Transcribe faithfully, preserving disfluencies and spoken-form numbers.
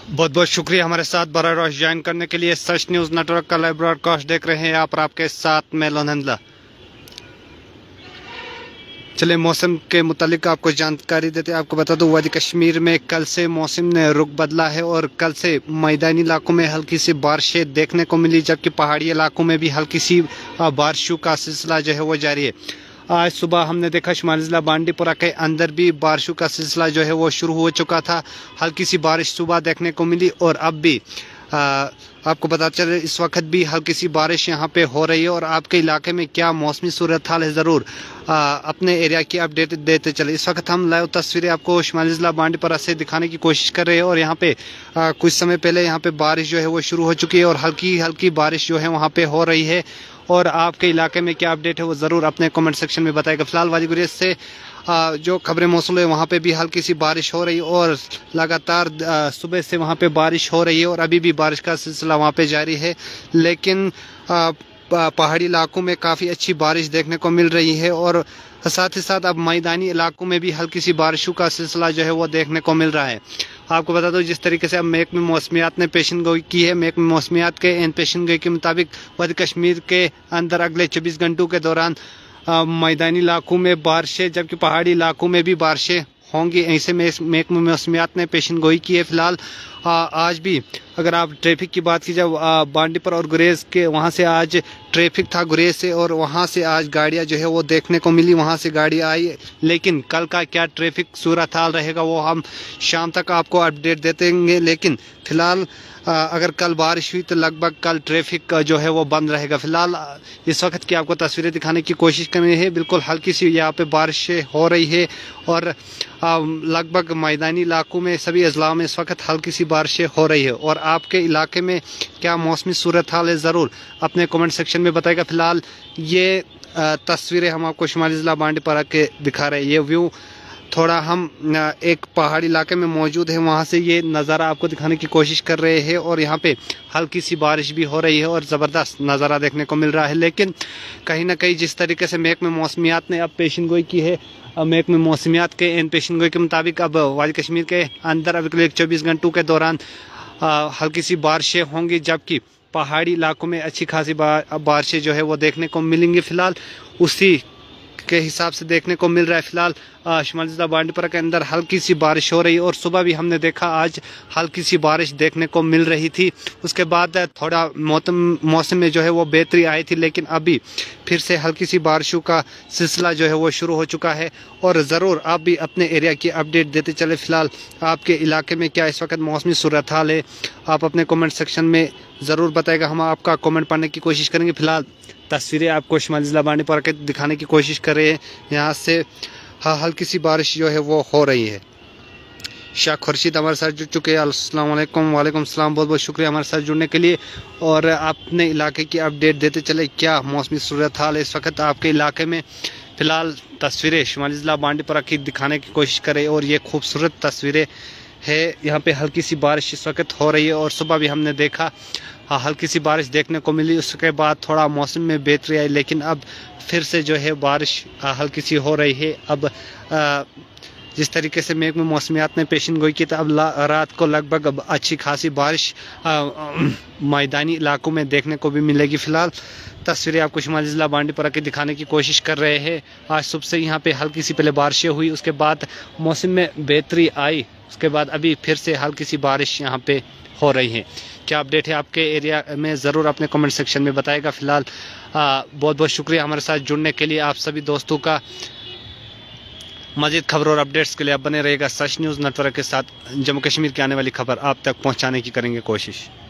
बहुत बहुत शुक्रिया हमारे साथ बराह रास्त ज्वाइन करने के लिए। सच न्यूज़ नेटवर्क का लाइव ब्रॉडकास्ट देख रहे हैं आप और आपके साथ मैं लोनंदला। चलिए मौसम के मुतालिक आपको जानकारी देते हैं। आपको बता दूं वादी कश्मीर में कल से मौसम ने रुख बदला है और कल से मैदानी इलाकों में हल्की सी बारिशें देखने को मिली, जबकि पहाड़ी इलाकों में भी हल्की सी बारिशों का सिलसिला जो है वो जारी है। आज सुबह हमने देखा शुमाली ज़िला बांडीपुरा के अंदर भी बारिशों का सिलसिला जो है वो शुरू हो चुका था। हल्की सी बारिश सुबह देखने को मिली और अब भी आ, आपको पता चले इस वक्त भी हल्की सी बारिश यहाँ पे हो रही है। और आपके इलाके में क्या मौसमी सूरत हाल है, ज़रूर अपने एरिया की अपडेट देते चले। इस वक्त हम लाइव तस्वीरें आपको शुमाली ज़िला बांडीपुरा से दिखाने की कोशिश कर रहे हैं और यहाँ पे आ, कुछ समय पहले यहाँ पे बारिश जो है वो शुरू हो चुकी है और हल्की हल्की बारिश जो है वहाँ पे हो रही है। और आपके इलाके में क्या अपडेट है वो ज़रूर अपने कमेंट सेक्शन में बताएगा। फिलहाल वादी गुरेज से जो खबरें मौसूल है वहाँ पे भी हल्की सी बारिश हो रही है और लगातार सुबह से वहाँ पे बारिश हो रही है और अभी भी बारिश का सिलसिला वहाँ पे जारी है। लेकिन पहाड़ी इलाकों में काफ़ी अच्छी बारिश देखने को मिल रही है और साथ ही साथ अब मैदानी इलाकों में भी हल्की सी बारिशों का सिलसिला जो है वो देखने को मिल रहा है। आपको बता दो जिस तरीके से अब महकमे मौसमियात ने पेशन गोई की है, महकमे मौसमियात के इन पेशन गोई के मुताबिक वादी कश्मीर के अंदर अगले चौबीस घंटों के दौरान मैदानी इलाकों में बारिशें जबकि पहाड़ी इलाकों में भी बारिशें होंगी। ऐसे में महकमे मौसमियात ने पेशन गोई की है। फिलहाल आज भी अगर आप ट्रैफिक की बात की जाए बांडीपुरा और गुरेज के, वहाँ से आज ट्रैफिक था गुरेज से और वहाँ से आज गाड़ियाँ जो है वो देखने को मिली, वहाँ से गाड़ी आई। लेकिन कल का क्या ट्रैफिक सूरत हाल रहेगा वो हम शाम तक आपको अपडेट देते हैं। लेकिन फिलहाल अगर कल बारिश हुई तो लगभग कल ट्रैफिक जो है वो बंद रहेगा। फिलहाल इस वक्त की आपको तस्वीरें दिखाने की कोशिश कर रहे हैं। बिल्कुल हल्की सी यहाँ पे बारिश हो रही है और लगभग मैदानी इलाकों में सभी अजला में इस वक्त हल्की सी बारिशें हो रही है। और आपके इलाके में क्या मौसमी सूरत हाल है ज़रूर अपने कमेंट सेक्शन में बताएगा। फिलहाल ये तस्वीरें हम आपको शुमाली ज़िला बांडीपुरा के दिखा रहे हैं। ये व्यू थोड़ा हम एक पहाड़ी इलाके में मौजूद है, वहाँ से ये नज़ारा आपको दिखाने की कोशिश कर रहे हैं और यहाँ पे हल्की सी बारिश भी हो रही है और ज़बरदस्त नज़ारा देखने को मिल रहा है। लेकिन कहीं ना कहीं जिस तरीके से महकमे मौसमियात ने अब पेशन गोई की है, महकमे मौसमियात के इन पेशन गोई के मुताबिक अब वादी कश्मीर के अंदर अब अगले चौबीस घंटों के दौरान हल्की सी बारिशें होंगी, जबकि पहाड़ी इलाकों में अच्छी खासी बारिशें जो है वो देखने को मिलेंगी। फिलहाल उसी के हिसाब से देखने को मिल रहा है। फिलहाल शुमाली ज़िला बांडीपुरा के अंदर हल्की सी बारिश हो रही है और सुबह भी हमने देखा आज हल्की सी बारिश देखने को मिल रही थी। उसके बाद थोड़ा मौसम मौसम में जो है वो बेहतरी आई थी, लेकिन अभी फिर से हल्की सी बारिशों का सिलसिला जो है वो शुरू हो चुका है और ज़रूर आप भी अपने एरिया की अपडेट देते चले। फिलहाल आपके इलाके में क्या इस वक्त मौसमी सूरत हाल है आप अपने कमेंट सेक्शन में ज़रूर बताएगा, हम आपका कमेंट पढ़ने की कोशिश करेंगे। फिलहाल तस्वीरें आपको शुमाली ज़िला बांडीपुरा के दिखाने की कोशिश कर रहे हैं। यहाँ से हाँ हल्की सी बारिश जो है वो हो रही है। शाह खुर्शीद हमारे साथ जुड़ चुके हैं। अस्सलाम वालेकुम। वालेकुम सलाम। बहुत बहुत शुक्रिया हमारे साथ जुड़ने के लिए और अपने इलाके की अपडेट देते चले क्या मौसमी सूरत हाल है इस वक्त आपके इलाके में। फ़िलहाल तस्वीरें शुमाली ज़िला बांडीपुरा की दिखाने की कोशिश करें और ये खूबसूरत तस्वीरें है। यहाँ पे हल्की सी बारिश इस वक्त हो रही है और सुबह भी हमने देखा हाँ हल्की सी बारिश देखने को मिली। उसके बाद थोड़ा मौसम में बेहतरी आई, लेकिन अब फिर से जो है बारिश हल्की सी हो रही है। अब आ, जिस तरीके से महकमे मौसमियात ने पेशन गोई की तो अब रात को लगभग अब अच्छी खासी बारिश मैदानी इलाकों में देखने को भी मिलेगी। फ़िलहाल तस्वीरें आपको शुमाली ज़िला बांडीपुरा के दिखाने की कोशिश कर रहे हैं। आज सुबह से यहाँ पे हल्की सी पहले बारिशें हुई, उसके बाद मौसम में बेहतरी आई, उसके बाद अभी फिर से हल्की सी बारिश यहाँ पे हो रही है। क्या अपडेट है आपके एरिया में ज़रूर अपने कमेंट सेक्शन में बताएगा। फिलहाल बहुत बहुत शुक्रिया हमारे साथ जुड़ने के लिए। आप सभी दोस्तों का मज़ीद खबरों और अपडेट्स के लिए आप बने रहेगा सच न्यूज़ नेटवर्क के साथ। जम्मू कश्मीर की आने वाली खबर आप तक पहुंचाने की करेंगे कोशिश।